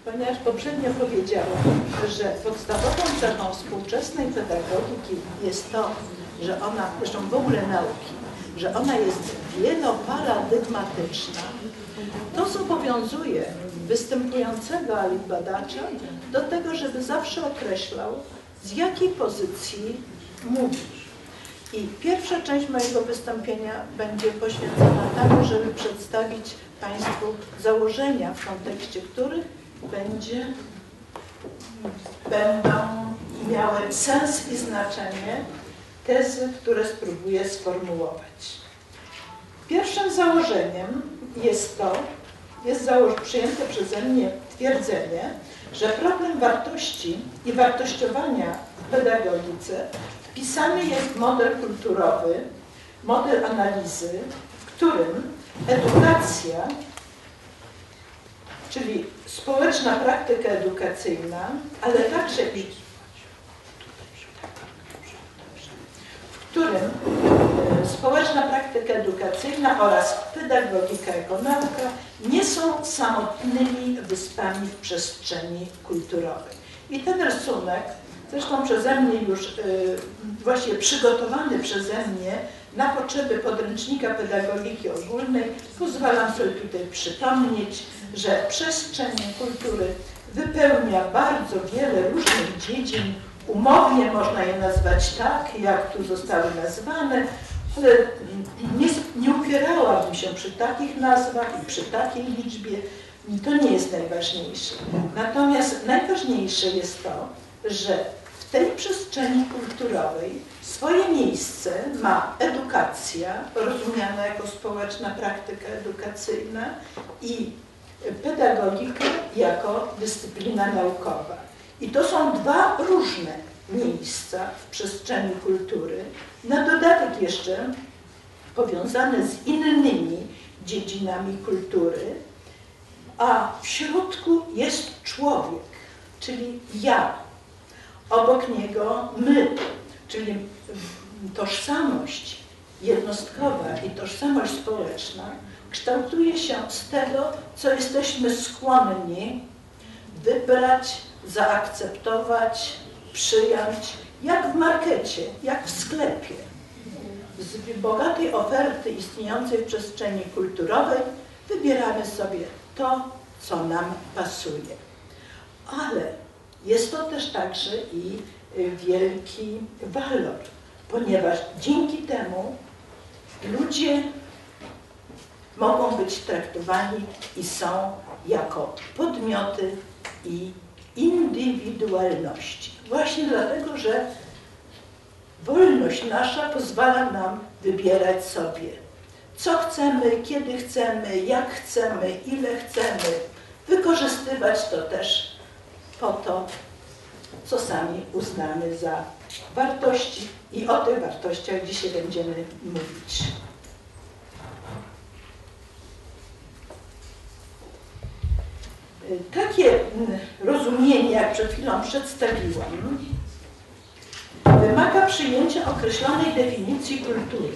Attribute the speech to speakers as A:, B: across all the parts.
A: Ponieważ poprzednio powiedziałam, że podstawową cechą współczesnej pedagogiki jest to, że ona, zresztą w ogóle nauki, że ona jest wieloparadygmatyczna, to zobowiązuje występującego, ale i badacza do tego, żeby zawsze określał, z jakiej pozycji mówi. I pierwsza część mojego wystąpienia będzie poświęcona temu, żeby przedstawić Państwu założenia, w kontekście których będą miały sens i znaczenie tezy, które spróbuję sformułować. Pierwszym założeniem jest przyjęte przeze mnie twierdzenie, że problem wartości i wartościowania w pedagogice wpisany jest w model kulturowy, model analizy, w którym edukacja, czyli społeczna praktyka edukacyjna, ale także w którym społeczna praktyka edukacyjna oraz pedagogika jako nauka nie są samotnymi wyspami w przestrzeni kulturowej. I ten rysunek, zresztą przeze mnie już właściwie przygotowany przeze mnie na potrzeby podręcznika pedagogiki ogólnej, pozwalam sobie tutaj przypomnieć, że przestrzeń kultury wypełnia bardzo wiele różnych dziedzin. Umownie można je nazwać tak, jak tu zostały nazwane, ale nie upierałabym się przy takich nazwach i przy takiej liczbie. To nie jest najważniejsze. Natomiast najważniejsze jest to, że w tej przestrzeni kulturowej swoje miejsce ma edukacja, rozumiana jako społeczna praktyka edukacyjna, i pedagogika jako dyscyplina naukowa. I to są dwa różne miejsca w przestrzeni kultury, na dodatek jeszcze powiązane z innymi dziedzinami kultury, a w środku jest człowiek, czyli ja. Obok niego my, czyli tożsamość jednostkowa i tożsamość społeczna kształtuje się z tego, co jesteśmy skłonni wybrać, zaakceptować, przyjąć, jak w markecie, jak w sklepie. Z bogatej oferty istniejącej w przestrzeni kulturowej wybieramy sobie to, co nam pasuje. Ale jest to też także i wielki walor, ponieważ dzięki temu ludzie mogą być traktowani i są jako podmioty i indywidualności. Właśnie dlatego, że wolność nasza pozwala nam wybierać sobie, co chcemy, kiedy chcemy, jak chcemy, ile chcemy, wykorzystywać to też po to, co sami uznamy za wartości, i o tych wartościach dzisiaj będziemy mówić. Takie rozumienie, jak przed chwilą przedstawiłam, wymaga przyjęcia określonej definicji kultury.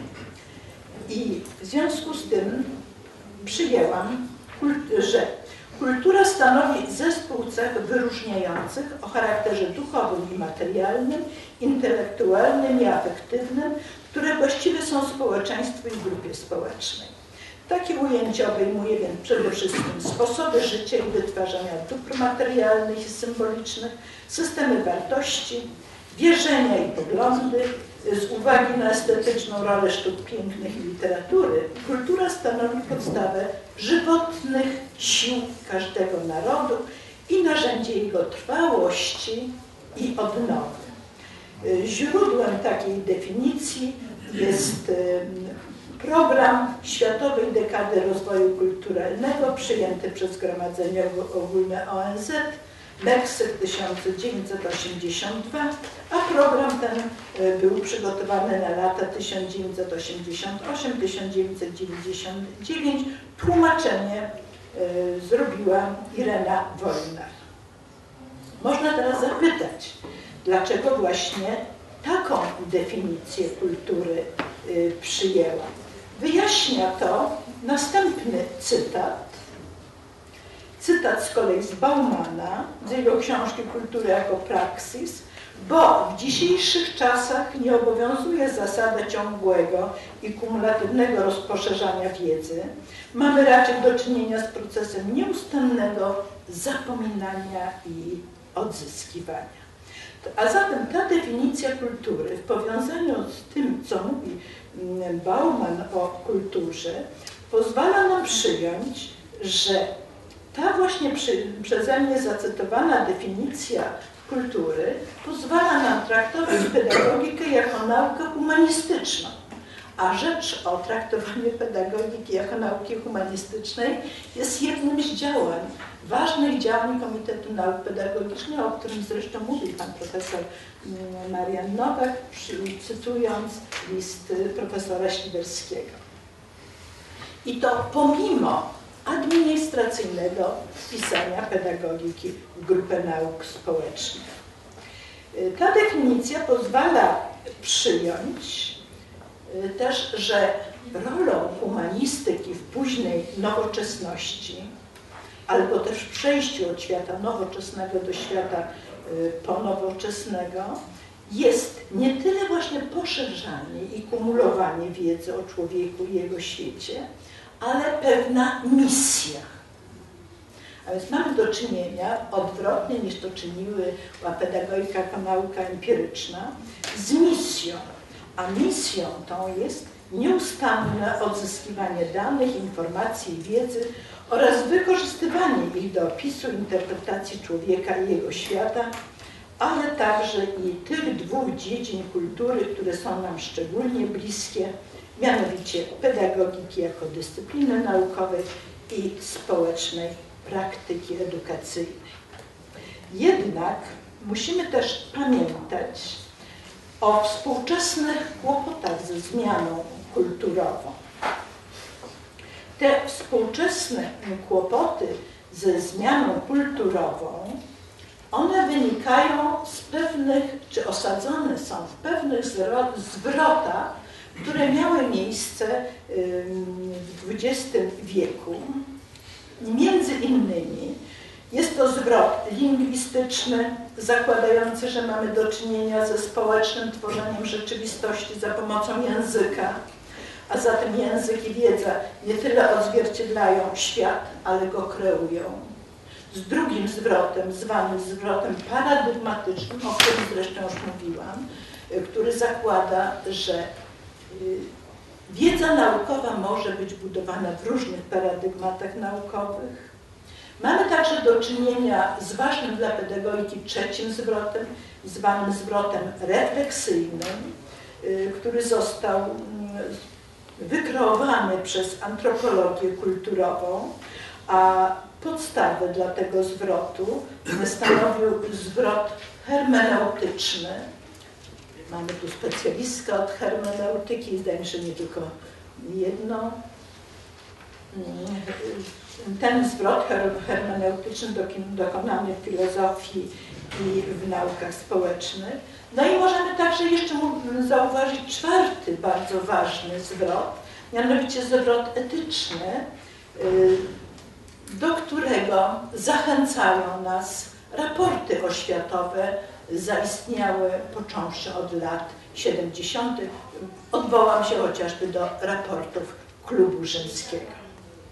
A: I w związku z tym przyjęłam, że kultura stanowi zespół cech wyróżniających o charakterze duchowym i materialnym, intelektualnym i afektywnym, które właściwe są społeczeństwu i grupie społecznej. Takie ujęcie obejmuje więc przede wszystkim sposoby życia i wytwarzania dóbr materialnych i symbolicznych, systemy wartości, wierzenia i poglądy. Z uwagi na estetyczną rolę sztuk pięknych i literatury, kultura stanowi podstawę żywotnych sił każdego narodu i narzędzie jego trwałości i odnowy. Źródłem takiej definicji jest program Światowej Dekady Rozwoju Kulturalnego przyjęty przez Zgromadzenie Ogólne ONZ, Meksyk 1982, a program ten był przygotowany na lata 1988-1999. Tłumaczenie zrobiła Irena Wolnar. Można teraz zapytać, dlaczego właśnie taką definicję kultury przyjęła. Wyjaśnia to następny cytat, Cytat z kolei z Baumana, z jego książki Kultura jako praksis, bo w dzisiejszych czasach nie obowiązuje zasada ciągłego i kumulatywnego rozposzerzania wiedzy. Mamy raczej do czynienia z procesem nieustannego zapominania i odzyskiwania. A zatem ta definicja kultury w powiązaniu z tym, co mówi Bauman o kulturze, pozwala nam przyjąć, że ta właśnie przeze mnie zacytowana definicja kultury pozwala nam traktować pedagogikę jako naukę humanistyczną. A rzecz o traktowaniu pedagogiki jako nauki humanistycznej jest jednym z działań, ważnych działań Komitetu Nauk Pedagogicznych, o którym zresztą mówił pan profesor Marian Nowak, cytując list profesora Śliwerskiego. I to pomimo administracyjnego wpisania pedagogiki w grupę nauk społecznych. Ta definicja pozwala przyjąć też, że rolą humanistyki w późnej nowoczesności, albo też w przejściu od świata nowoczesnego do świata ponowoczesnego, jest nie tyle właśnie poszerzanie i kumulowanie wiedzy o człowieku i jego świecie, ale pewna misja. A więc mamy do czynienia, odwrotnie niż to czyniła pedagogika jako nauka empiryczna, z misją. A misją tą jest nieustanne odzyskiwanie danych, informacji i wiedzy oraz wykorzystywanie ich do opisu, interpretacji człowieka i jego świata, ale także i tych dwóch dziedzin kultury, które są nam szczególnie bliskie, mianowicie pedagogiki jako dyscypliny naukowej i społecznej praktyki edukacyjnej. Jednak musimy też pamiętać o współczesnych kłopotach ze zmianą kulturową. Te współczesne kłopoty ze zmianą kulturową, one wynikają z pewnych, czy osadzone są w pewnych zwrotach, które miały miejsce w XX wieku. Między innymi jest to zwrot lingwistyczny, zakładający, że mamy do czynienia ze społecznym tworzeniem rzeczywistości za pomocą języka, a zatem język i wiedza nie tyle odzwierciedlają świat, ale go kreują. Z drugim zwrotem, zwanym zwrotem paradygmatycznym, o którym zresztą już mówiłam, który zakłada, że wiedza naukowa może być budowana w różnych paradygmatach naukowych. Mamy także do czynienia z ważnym dla pedagogiki trzecim zwrotem, zwanym zwrotem refleksyjnym, który został wykreowany przez antropologię kulturową, a podstawę dla tego zwrotu stanowił zwrot hermeneutyczny. Mamy tu specjalistkę od hermeneutyki, zdaje mi się, nie tylko jedno. Ten zwrot hermeneutyczny dokonany w filozofii i w naukach społecznych. No i możemy także jeszcze zauważyć czwarty bardzo ważny zwrot, mianowicie zwrot etyczny, do którego zachęcają nas raporty oświatowe zaistniałe począwszy od lat 70. Odwołam się chociażby do raportów Klubu Rzymskiego.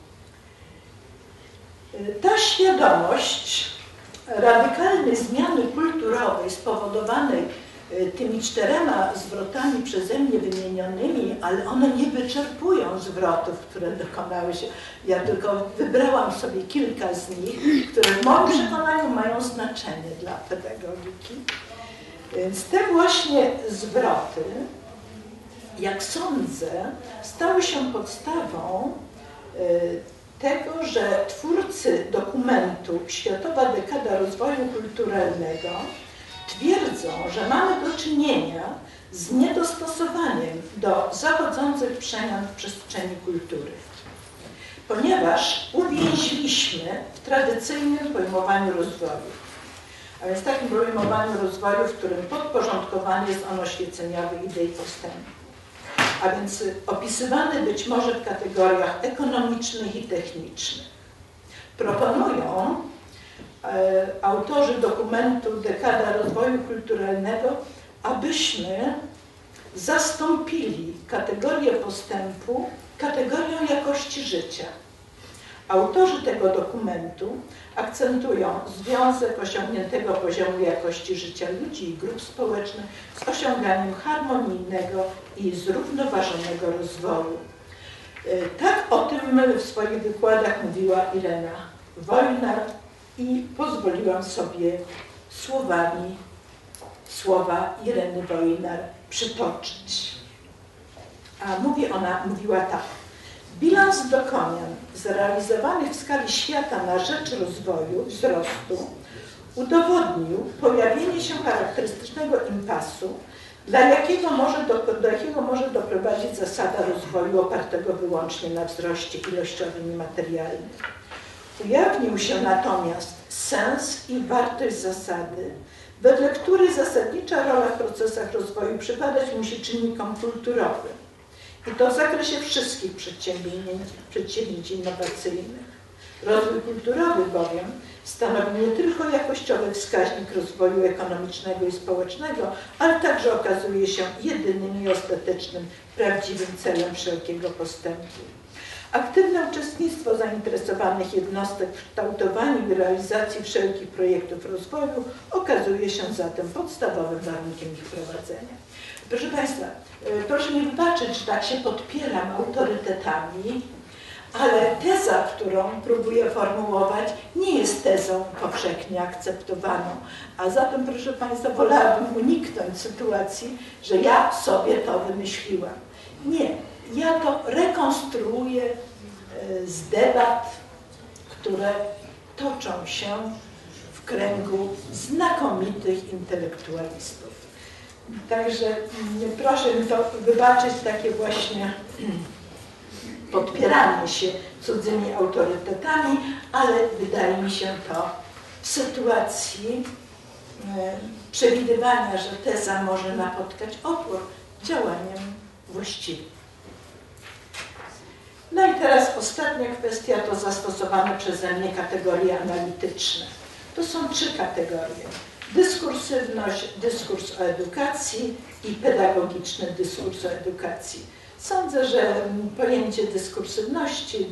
A: Ta świadomość radykalnej zmiany kulturowej spowodowanej tymi czterema zwrotami przeze mnie wymienionymi, ale one nie wyczerpują zwrotów, które dokonały się. Ja tylko wybrałam sobie kilka z nich, które w moim przekonaniu mają znaczenie dla pedagogiki. Więc te właśnie zwroty, jak sądzę, stały się podstawą tego, że twórcy dokumentu Światowa dekada rozwoju kulturalnego twierdzą, że mamy do czynienia z niedostosowaniem do zachodzących przemian w przestrzeni kultury, ponieważ uwięźliśmy w tradycyjnym pojmowaniu rozwoju. A więc takim pojmowaniu rozwoju, w którym podporządkowany jest on oświeceniowy idei postępu. A więc opisywany być może w kategoriach ekonomicznych i technicznych. Proponują autorzy dokumentu Dekada Rozwoju Kulturalnego, abyśmy zastąpili kategorię postępu kategorią jakości życia. Autorzy tego dokumentu akcentują związek osiągniętego poziomu jakości życia ludzi i grup społecznych z osiąganiem harmonijnego i zrównoważonego rozwoju. Tak o tym w swoich wykładach mówiła Irena Wojnar i pozwoliłam sobie słowa Ireny Wojnar przytoczyć. A mówiła tak. Bilans dokonań zrealizowanych w skali świata na rzecz rozwoju, wzrostu udowodnił pojawienie się charakterystycznego impasu, do jakiego może doprowadzić zasada rozwoju opartego wyłącznie na wzroście ilościowym i materialnym. Ujawnił się natomiast sens i wartość zasady, wedle której zasadnicza rola w procesach rozwoju przypadać musi czynnikom kulturowym. I to w zakresie wszystkich przedsięwzięć innowacyjnych. Rozwój kulturowy bowiem stanowi nie tylko jakościowy wskaźnik rozwoju ekonomicznego i społecznego, ale także okazuje się jedynym i ostatecznym, prawdziwym celem wszelkiego postępu. Aktywne uczestnictwo zainteresowanych jednostek w kształtowaniu i realizacji wszelkich projektów rozwoju okazuje się zatem podstawowym warunkiem ich prowadzenia. Proszę Państwa, proszę mi wybaczyć, że tak się podpieram autorytetami, ale teza, którą próbuję formułować, nie jest tezą powszechnie akceptowaną. A zatem, proszę Państwa, wolałabym uniknąć sytuacji, że ja sobie to wymyśliłam. Nie, ja to rekonstruuję z debat, które toczą się w kręgu znakomitych intelektualistów. Także proszę mi to wybaczyć, takie właśnie podpieranie się cudzymi autorytetami, ale wydaje mi się to w sytuacji przewidywania, że teza może napotkać opór, działaniem właściwym. No i teraz ostatnia kwestia to zastosowane przeze mnie kategorie analityczne. To są 3 kategorie. Dyskursywność, dyskurs o edukacji i pedagogiczny dyskurs o edukacji. Sądzę, że pojęcie dyskursywności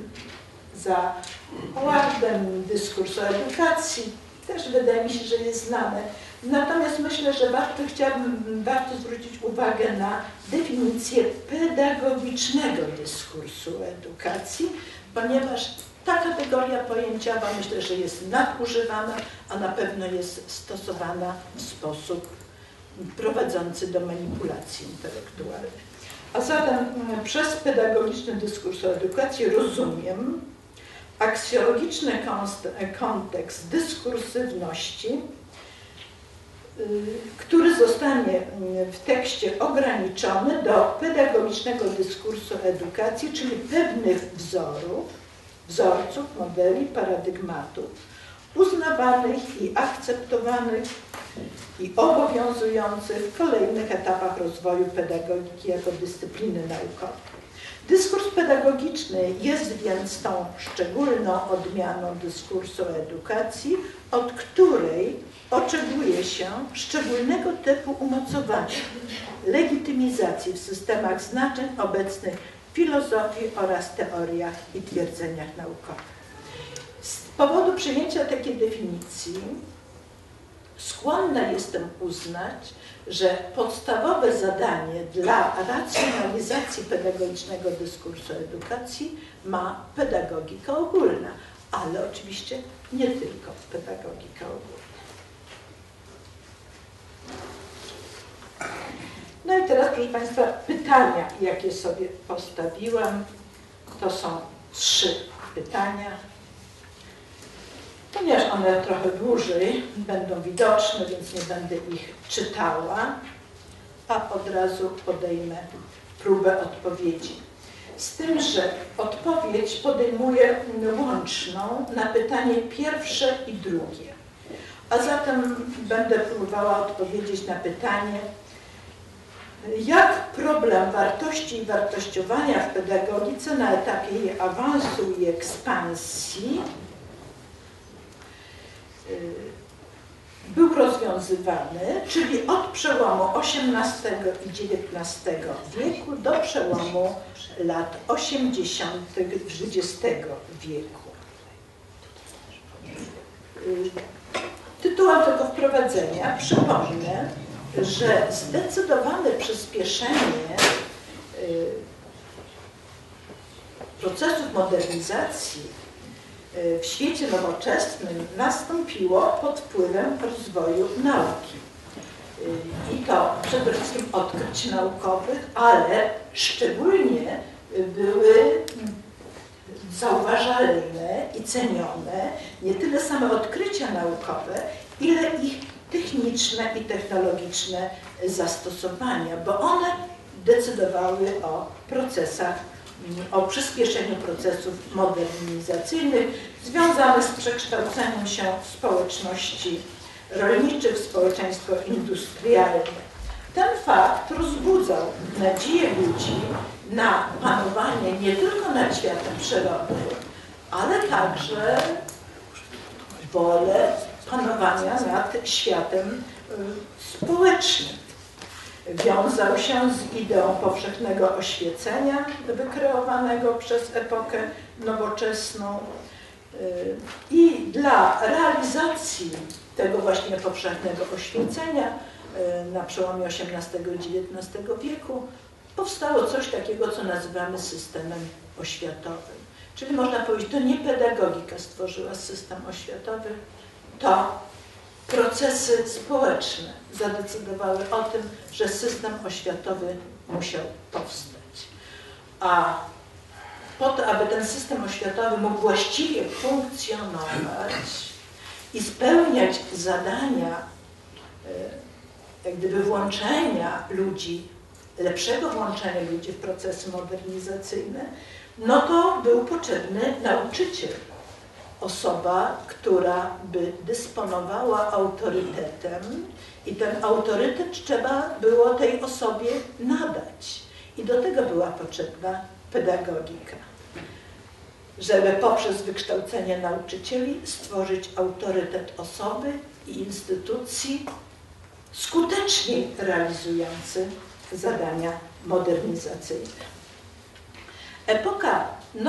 A: za Howardem, dyskurs o edukacji też wydaje mi się, że jest znane. Natomiast myślę, że warto zwrócić uwagę na definicję pedagogicznego dyskursu o edukacji, ponieważ ta kategoria pojęciowa myślę, że jest nadużywana, a na pewno jest stosowana w sposób prowadzący do manipulacji intelektualnej. A zatem przez pedagogiczny dyskurs o edukacji rozumiem aksjologiczny kontekst dyskursywności, który zostanie w tekście ograniczony do pedagogicznego dyskursu o edukacji, czyli pewnych wzorców, modeli, paradygmatów, uznawanych i akceptowanych i obowiązujących w kolejnych etapach rozwoju pedagogiki jako dyscypliny naukowej. Dyskurs pedagogiczny jest więc tą szczególną odmianą dyskursu o edukacji, od której oczekuje się szczególnego typu umocowania, legitymizacji w systemach znaczeń obecnych w filozofii oraz teoriach i twierdzeniach naukowych. Z powodu przyjęcia takiej definicji skłonna jestem uznać, że podstawowe zadanie dla racjonalizacji pedagogicznego dyskursu edukacji ma pedagogika ogólna, ale oczywiście nie tylko pedagogika ogólna. No i teraz, proszę Państwa, pytania, jakie sobie postawiłam, to są 3 pytania. Ponieważ one trochę dłużej będą widoczne, więc nie będę ich czytała, a od razu podejmę próbę odpowiedzi. Z tym, że odpowiedź podejmuję łączną na pytanie pierwsze i drugie. A zatem będę próbowała odpowiedzieć na pytanie, jak problem wartości i wartościowania w pedagogice na etapie jej awansu i ekspansji był rozwiązywany, czyli od przełomu XVIII i XIX wieku do przełomu lat 80. XX wieku. Tytułem tego wprowadzenia przypomnę, że zdecydowane przyspieszenie procesów modernizacji w świecie nowoczesnym nastąpiło pod wpływem rozwoju nauki. I to przede wszystkim odkryć naukowych, ale szczególnie były zauważalne i cenione nie tyle same odkrycia naukowe, ile ich techniczne i technologiczne zastosowania, bo one decydowały o procesach, o przyspieszeniu procesów modernizacyjnych związanych z przekształceniem się społeczności rolniczych w społeczeństwo industrialne. Ten fakt rozbudzał nadzieję ludzi na panowanie nie tylko nad światem przyrody, ale także wolę panowania nad światem społecznym. Wiązał się z ideą powszechnego oświecenia wykreowanego przez epokę nowoczesną i dla realizacji tego właśnie powszechnego oświecenia na przełomie XVIII i XIX wieku powstało coś takiego, co nazywamy systemem oświatowym. Czyli można powiedzieć, to nie pedagogika stworzyła system oświatowy, to procesy społeczne zadecydowały o tym, że system oświatowy musiał powstać. A po to, aby ten system oświatowy mógł właściwie funkcjonować i spełniać zadania jak gdyby włączenia ludzi, lepszego włączenia ludzi w procesy modernizacyjne, no to był potrzebny nauczyciel. Osoba, która by dysponowała autorytetem i ten autorytet trzeba było tej osobie nadać. I do tego była potrzebna pedagogika. Żeby poprzez wykształcenie nauczycieli stworzyć autorytet osoby i instytucji skutecznie realizujący zadania modernizacyjne. Epoka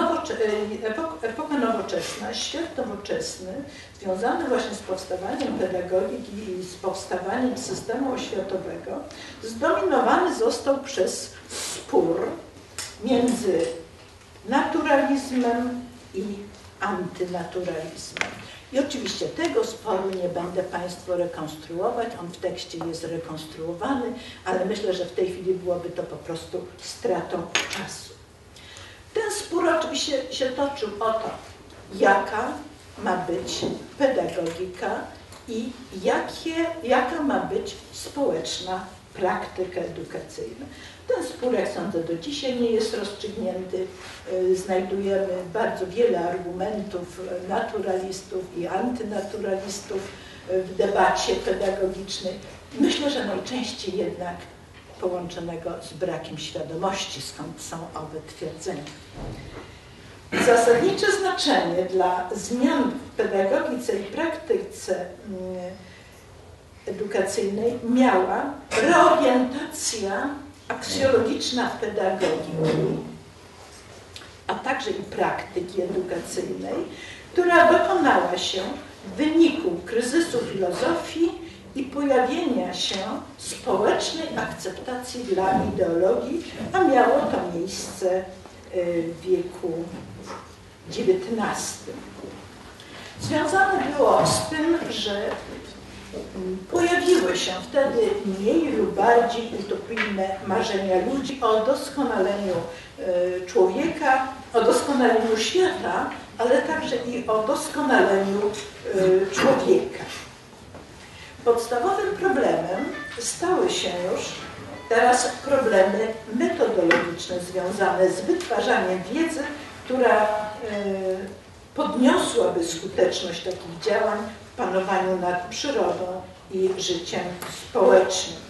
A: nowoczesna, świat nowoczesny, związany właśnie z powstawaniem pedagogiki i z powstawaniem systemu oświatowego, zdominowany został przez spór między naturalizmem i antynaturalizmem. I oczywiście tego sporu nie będę Państwu rekonstruować, on w tekście jest rekonstruowany, ale myślę, że w tej chwili byłoby to po prostu stratą czasu. Ten spór oczywiście się toczył o to, jaka ma być pedagogika i jaka ma być społeczna praktyka edukacyjna. Ten spór, jak sądzę, do dzisiaj nie jest rozstrzygnięty. Znajdujemy bardzo wiele argumentów naturalistów i antynaturalistów w debacie pedagogicznej. Myślę, że najczęściej jednak połączonego z brakiem świadomości, skąd są owe twierdzenia. Zasadnicze znaczenie dla zmian w pedagogice i praktyce edukacyjnej miała reorientacja aksjologiczna pedagogiki, a także i praktyki edukacyjnej, która dokonała się w wyniku kryzysu filozofii i pojawienia się społecznej akceptacji dla ideologii, a miało to miejsce w wieku XIX. Związane było z tym, że pojawiły się wtedy mniej lub bardziej utopijne marzenia ludzi o doskonaleniu człowieka, o doskonaleniu świata, ale także i o doskonaleniu człowieka. Podstawowym problemem stały się już teraz problemy metodologiczne związane z wytwarzaniem wiedzy, która podniosłaby skuteczność takich działań w panowaniu nad przyrodą i życiem społecznym.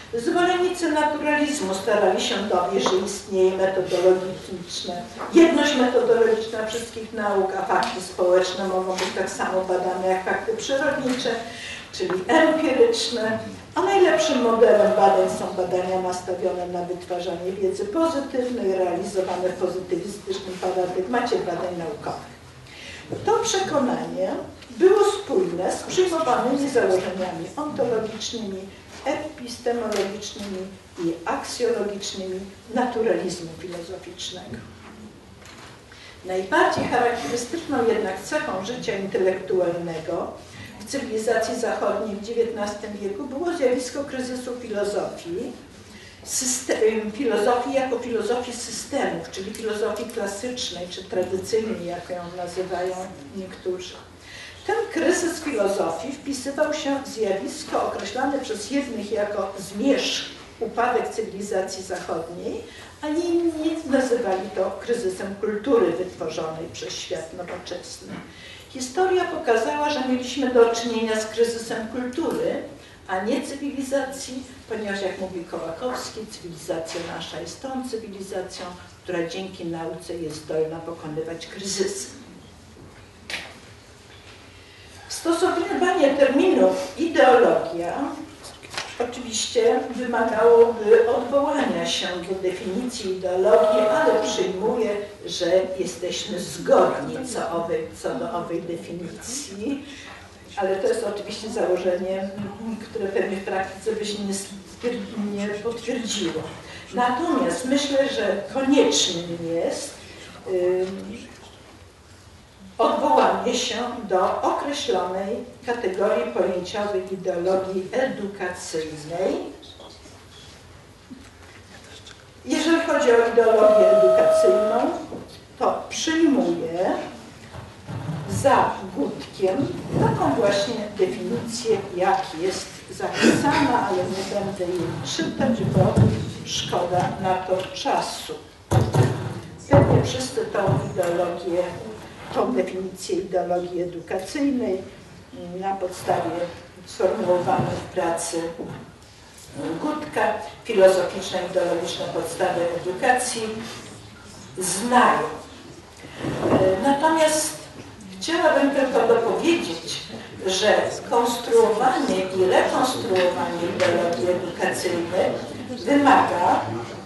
A: Zwolennicy naturalizmu starali się dowieść, że istnieje metodologiczne, jedność metodologiczna wszystkich nauk, a fakty społeczne mogą być tak samo badane jak fakty przyrodnicze, czyli empiryczne, a najlepszym modelem badań są badania nastawione na wytwarzanie wiedzy pozytywnej, realizowane w pozytywistycznym paradygmacie badań naukowych. To przekonanie było spójne z przyjmowanymi założeniami ontologicznymi, epistemologicznymi i aksjologicznymi naturalizmu filozoficznego. Najbardziej charakterystyczną jednak cechą życia intelektualnego w cywilizacji zachodniej w XIX wieku było zjawisko kryzysu filozofii, filozofii jako filozofii systemów, czyli filozofii klasycznej czy tradycyjnej, jak ją nazywają niektórzy. Ten kryzys filozofii wpisywał się w zjawisko określane przez jednych jako zmierzch, upadek cywilizacji zachodniej, a inni nazywali to kryzysem kultury wytworzonej przez świat nowoczesny. Historia pokazała, że mieliśmy do czynienia z kryzysem kultury, a nie cywilizacji, ponieważ jak mówi Kołakowski, cywilizacja nasza jest tą cywilizacją, która dzięki nauce jest zdolna pokonywać kryzysy. Stosowanie terminu ideologia oczywiście wymagałoby odwołania się do definicji ideologii, ale przyjmuję, że jesteśmy zgodni co do owej definicji. Ale to jest oczywiście założenie, które pewnie w praktyce by się nie potwierdziło. Natomiast myślę, że koniecznym jest odwołanie się do określonej kategorii pojęciowej ideologii edukacyjnej. Jeżeli chodzi o ideologię edukacyjną, to przyjmuję za Gutkiem taką właśnie definicję, jak jest zapisana, ale nie będę jej czytać, bo szkoda na to czasu. Pewnie wszyscy tą definicję ideologii edukacyjnej na podstawie sformułowanej w pracy Gutka, filozoficzne ideologiczne podstawy edukacji, znają. Natomiast chciałabym tylko dopowiedzieć, że konstruowanie i rekonstruowanie ideologii edukacyjnej wymaga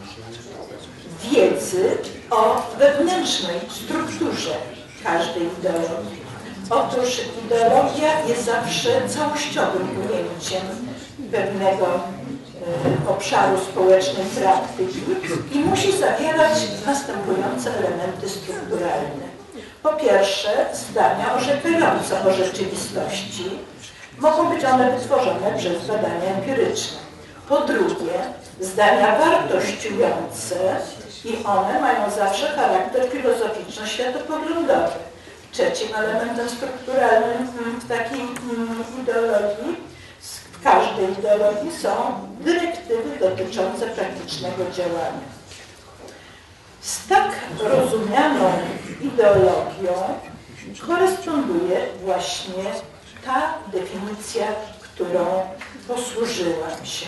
A: wiedzy o wewnętrznej strukturze każdej ideologii. Otóż ideologia jest zawsze całościowym ujęciem pewnego obszaru społecznej praktyki i musi zawierać następujące elementy strukturalne. Po pierwsze, zdania orzekające o rzeczywistości. Mogą być one wytworzone przez badania empiryczne. Po drugie, zdania wartościujące i one mają zawsze charakter filozoficzno-światopoglądowy. Trzecim elementem strukturalnym w takiej ideologii, w każdej ideologii są dyrektywy dotyczące praktycznego działania. Z tak rozumianą ideologią koresponduje właśnie ta definicja, którą posłużyłam się.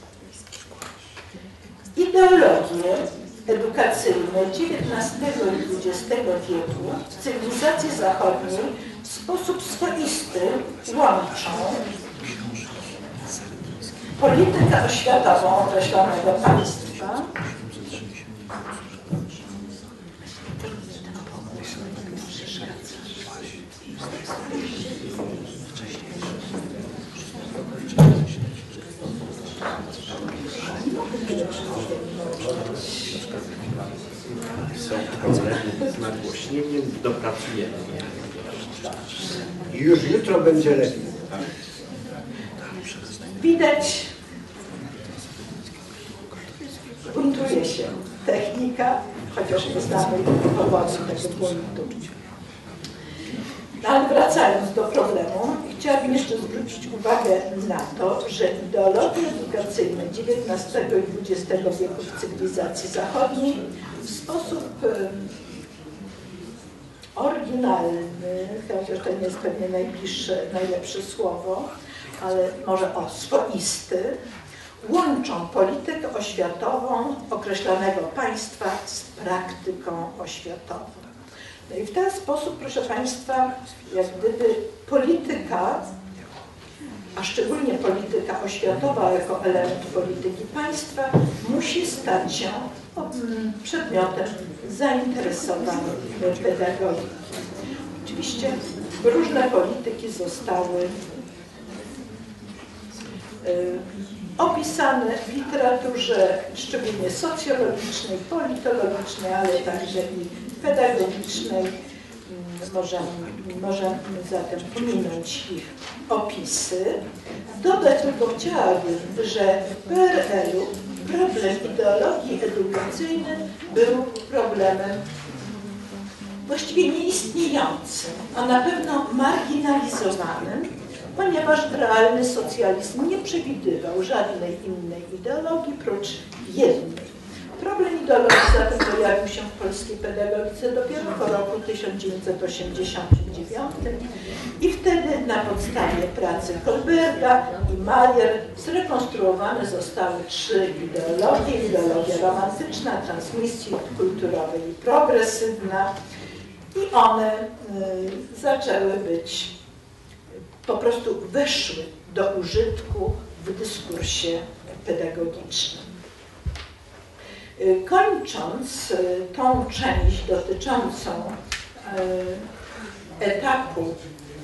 A: Ideologie edukacyjne XIX i XX wieku w cywilizacji zachodniej w sposób swoisty łączą politykę oświatową określonego państwa
B: są problemy z nagłośnieniem, dopracujemy.
C: I już jutro będzie lepiej.
A: Widać, buntuje się technika, chociaż nie znamy powodu tego buntu. Ale wracając do problemu, chciałabym jeszcze zwrócić uwagę na to, że ideologie edukacyjne XIX i XX wieku w cywilizacji zachodniej w sposób oryginalny, chociaż to nie jest pewnie najlepsze słowo, ale może swoisty, łączą politykę oświatową określonego państwa z praktyką oświatową. No i w ten sposób, proszę Państwa, jak gdyby polityka, a szczególnie polityka oświatowa jako element polityki państwa, musi stać się przedmiotem zainteresowań pedagogiki. Oczywiście różne polityki zostały opisane w literaturze szczególnie socjologicznej, politologicznej, ale także i pedagogicznej. Możemy zatem pominąć ich opisy. Dodać tylko chciałabym, że w PRL-u problem ideologii edukacyjnej był problemem właściwie nieistniejącym, a na pewno marginalizowanym, ponieważ realny socjalizm nie przewidywał żadnej innej ideologii prócz jednej. Problem ideologii zatem pojawił się w polskiej pedagogice dopiero po roku 1989 i wtedy na podstawie pracy Kolberga i Mayer zrekonstruowane zostały 3 ideologie. Ideologia romantyczna, transmisji kulturowej i progresywna. I one zaczęły być, po prostu weszły do użytku w dyskursie pedagogicznym. Kończąc tą część dotyczącą etapu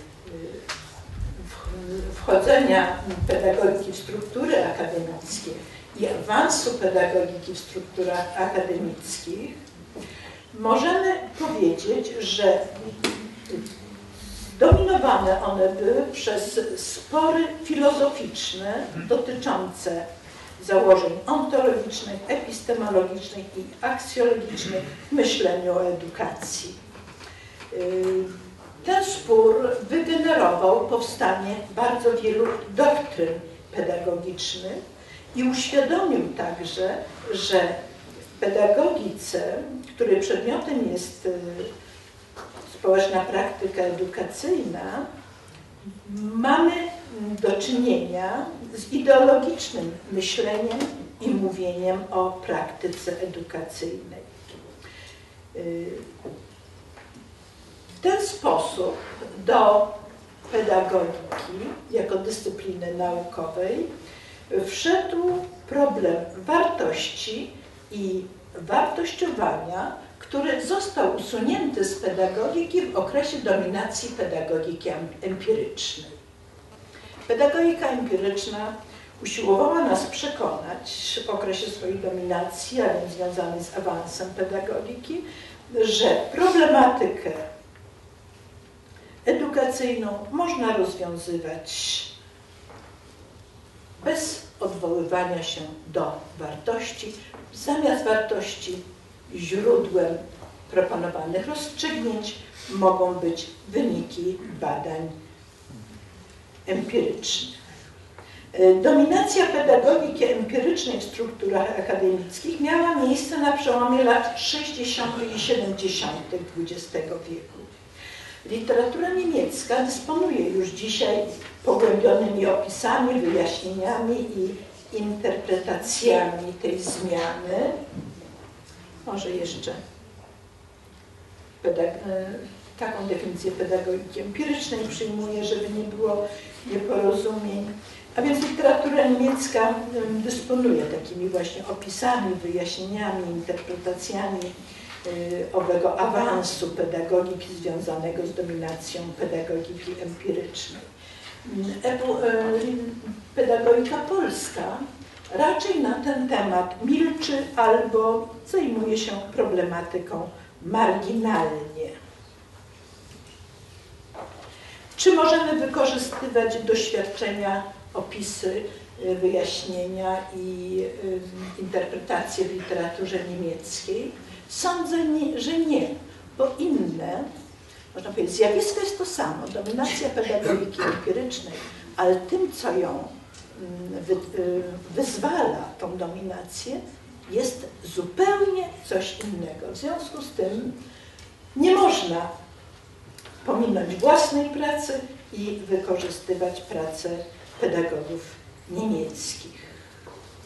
A: wchodzenia pedagogiki w struktury akademickie i awansu pedagogiki w strukturach akademickich, możemy powiedzieć, że zdominowane one były przez spory filozoficzne dotyczące założeń ontologicznych, epistemologicznych i aksjologicznych w myśleniu o edukacji. Ten spór wygenerował powstanie bardzo wielu doktryn pedagogicznych i uświadomił także, że w pedagogice, której przedmiotem jest społeczna praktyka edukacyjna, mamy do czynienia z ideologicznym myśleniem i mówieniem o praktyce edukacyjnej. W ten sposób do pedagogiki jako dyscypliny naukowej wszedł problem wartości i wartościowania, który został usunięty z pedagogiki w okresie dominacji pedagogiki empirycznej. Pedagogika empiryczna usiłowała nas przekonać w okresie swojej dominacji, a więc związanej z awansem pedagogiki, że problematykę edukacyjną można rozwiązywać bez odwoływania się do wartości. Zamiast wartości źródłem proponowanych rozstrzygnięć mogą być wyniki badań empirycznych. Dominacja pedagogiki empirycznej w strukturach akademickich miała miejsce na przełomie lat 60. i 70. XX wieku. Literatura niemiecka dysponuje już dzisiaj pogłębionymi opisami, wyjaśnieniami i interpretacjami tej zmiany. Może jeszcze taką definicję pedagogiki empirycznej przyjmuję, żeby nie było nieporozumień. A więc literatura niemiecka dysponuje takimi właśnie opisami, wyjaśnieniami, interpretacjami owego awansu pedagogiki związanego z dominacją pedagogiki empirycznej. Pedagogika polska raczej na ten temat milczy albo zajmuje się problematyką marginalnie. Czy możemy wykorzystywać doświadczenia, opisy, wyjaśnienia i interpretacje w literaturze niemieckiej? Sądzę, że nie, bo inne, można powiedzieć, zjawisko jest to samo, dominacja pedagogiki empirycznej, ale tym, co ją wyzwala, tą dominację, jest zupełnie coś innego. W związku z tym nie można pominąć własnej pracy i wykorzystywać pracę pedagogów niemieckich.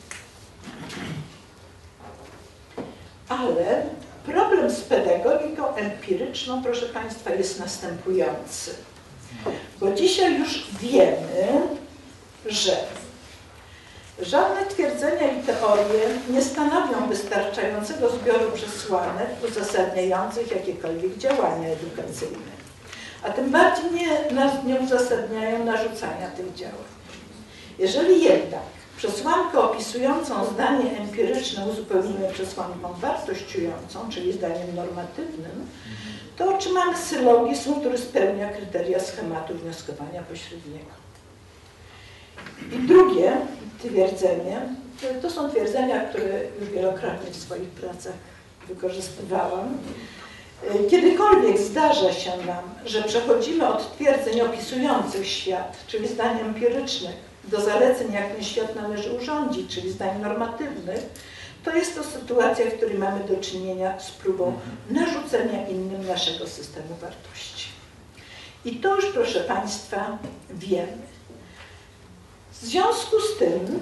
A: Ale problem z pedagogiką empiryczną, proszę Państwa, jest następujący. Bo dzisiaj już wiemy, że żadne twierdzenia i teorie nie stanowią wystarczającego zbioru przesłanek uzasadniających jakiekolwiek działania edukacyjne. A tym bardziej nie uzasadniają narzucania tych działań. Jeżeli jednak przesłankę opisującą zdanie empiryczne uzupełnimy przesłanką wartościującą, czyli zdaniem normatywnym, to otrzymamy sylogizm, który spełnia kryteria schematu wnioskowania pośredniego. I drugie twierdzenie, to są twierdzenia, które już wielokrotnie w swoich pracach wykorzystywałam. Kiedykolwiek zdarza się nam, że przechodzimy od twierdzeń opisujących świat, czyli zdań empirycznych, do zaleceń, jak ten świat należy urządzić, czyli zdań normatywnych, to jest to sytuacja, w której mamy do czynienia z próbą narzucenia innym naszego systemu wartości. I to już, proszę Państwa, wiemy. W związku z tym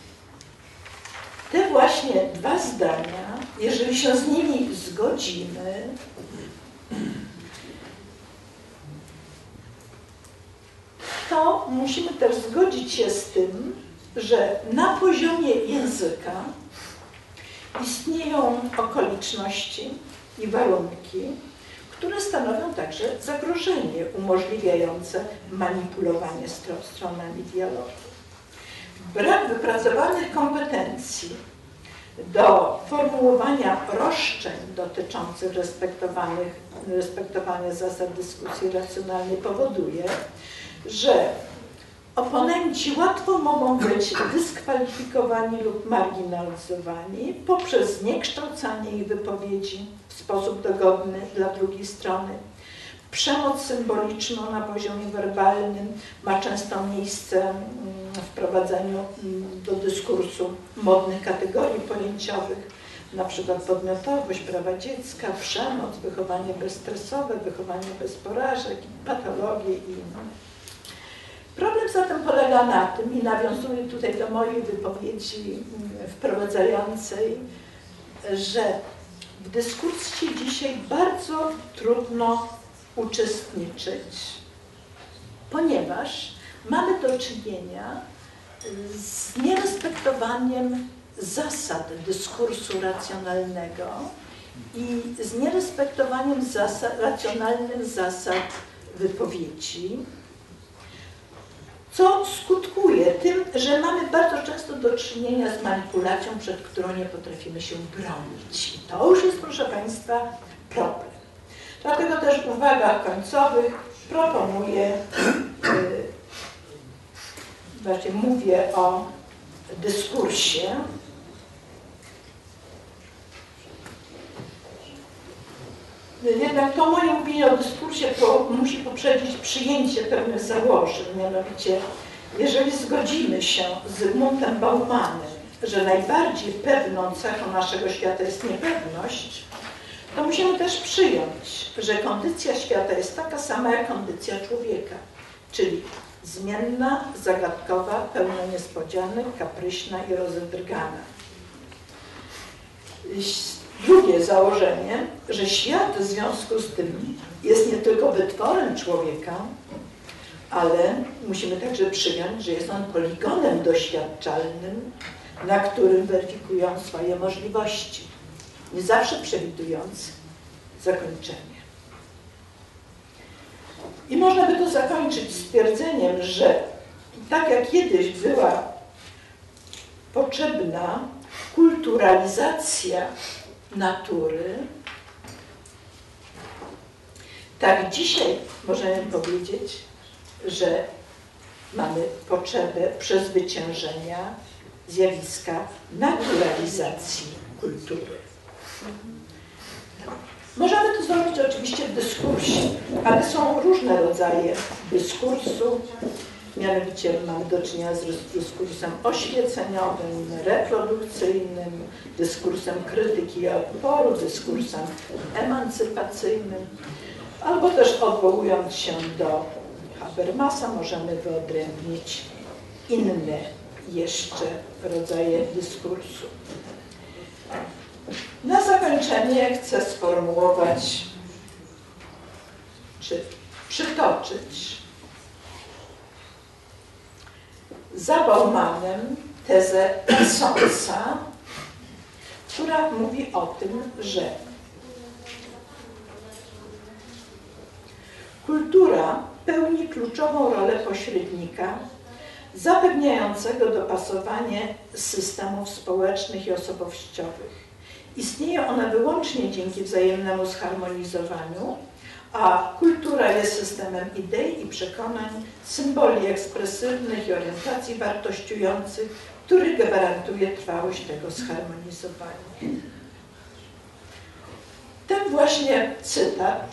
A: te właśnie dwa zdania, jeżeli się z nimi zgodzimy, to musimy też zgodzić się z tym, że na poziomie języka istnieją okoliczności i warunki, które stanowią także zagrożenie umożliwiające manipulowanie stronami dialogu. Brak wypracowanych kompetencji do formułowania roszczeń dotyczących respektowania zasad dyskusji racjonalnej powoduje, że oponenci łatwo mogą być dyskwalifikowani lub marginalizowani poprzez zniekształcanie ich wypowiedzi w sposób dogodny dla drugiej strony. Przemoc symboliczna na poziomie werbalnym ma często miejsce w wprowadzaniu do dyskursu modnych kategorii pojęciowych, na przykład podmiotowość, prawa dziecka, przemoc, wychowanie bezstresowe, wychowanie bez porażek, patologie i inne. Problem zatem polega na tym, i nawiązuję tutaj do mojej wypowiedzi wprowadzającej, że w dyskursie dzisiaj bardzo trudno uczestniczyć, ponieważ mamy do czynienia z nierespektowaniem zasad dyskursu racjonalnego i z nierespektowaniem racjonalnych zasad wypowiedzi, co skutkuje tym, że mamy bardzo często do czynienia z manipulacją, przed którą nie potrafimy się bronić. I to już jest, proszę Państwa, problem. Dlatego też w uwagach końcowych proponuję, znaczy mówię o dyskursie. Jednak to moje mówienie o dyskursie musi poprzedzić przyjęcie pewnych założeń, mianowicie jeżeli zgodzimy się z Zygmuntem Baumanem, że najbardziej pewną cechą naszego świata jest niepewność, to musimy też przyjąć, że kondycja świata jest taka sama jak kondycja człowieka, czyli zmienna, zagadkowa, pełna niespodzianek, kapryśna i rozedrgana. Drugie założenie, że świat w związku z tym jest nie tylko wytworem człowieka, ale musimy także przyjąć, że jest on poligonem doświadczalnym, na którym weryfikują swoje możliwości, nie zawsze przewidując zakończenie. I można by to zakończyć stwierdzeniem, że tak jak kiedyś była potrzebna kulturalizacja natury, tak dzisiaj możemy powiedzieć, że mamy potrzebę przezwyciężenia zjawiska naturalizacji kultury. Możemy to zrobić oczywiście w dyskursie, ale są różne rodzaje dyskursu. Mianowicie mamy do czynienia z dyskursem oświeceniowym, reprodukcyjnym, dyskursem krytyki i oporu, dyskursem emancypacyjnym, albo też odwołując się do Habermasa możemy wyodrębnić inne jeszcze rodzaje dyskursu. Na zakończenie chcę sformułować, czy przytoczyć za Baumanem tezę Parsonsa, która mówi o tym, że kultura pełni kluczową rolę pośrednika zapewniającego dopasowanie systemów społecznych i osobowościowych. Istnieje ona wyłącznie dzięki wzajemnemu zharmonizowaniu, a kultura jest systemem idei i przekonań, symboli ekspresywnych i orientacji wartościujących, który gwarantuje trwałość tego zharmonizowania. Ten właśnie cytat,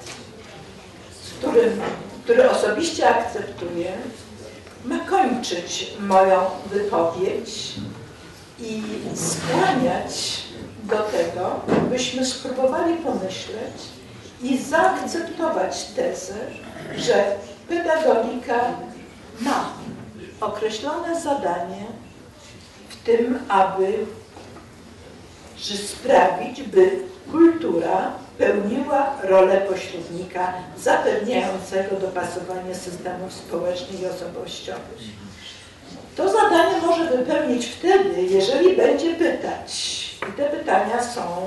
A: który osobiście akceptuję, ma kończyć moją wypowiedź i skłaniać do tego, byśmy spróbowali pomyśleć i zaakceptować tezę, że pedagogika ma określone zadanie w tym, aby sprawić, by kultura pełniła rolę pośrednika zapewniającego dopasowanie systemów społecznych i osobowościowych. To zadanie może wypełnić wtedy, jeżeli będzie pytać. I te pytania są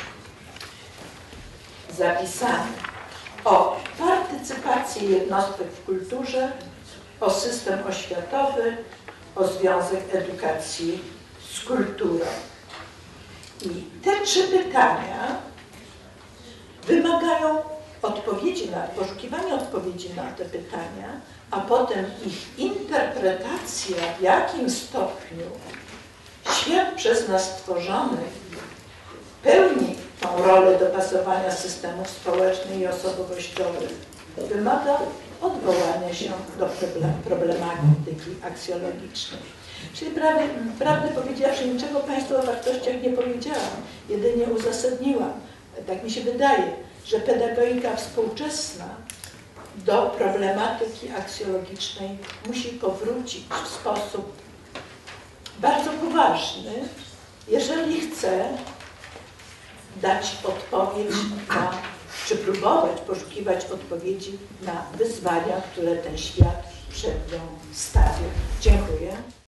A: zapisane o partycypację jednostek w kulturze, o system oświatowy, o związek edukacji z kulturą. I te 3 pytania wymagają poszukiwania odpowiedzi na te pytania, a potem ich interpretacja, w jakim stopniu świat przez nas stworzony pełni tą rolę dopasowania systemów społecznych i osobowościowych, wymaga odwołania się do problematyki aksjologicznej. Czyli prawdę powiedziawszy, niczego Państwu o wartościach nie powiedziałam, jedynie uzasadniłam. Tak mi się wydaje, że pedagogika współczesna do problematyki aksjologicznej musi powrócić w sposób bardzo poważny, jeżeli chce dać odpowiedź na, czy próbować poszukiwać odpowiedzi na wyzwania, które ten świat przed nią stawia. Dziękuję.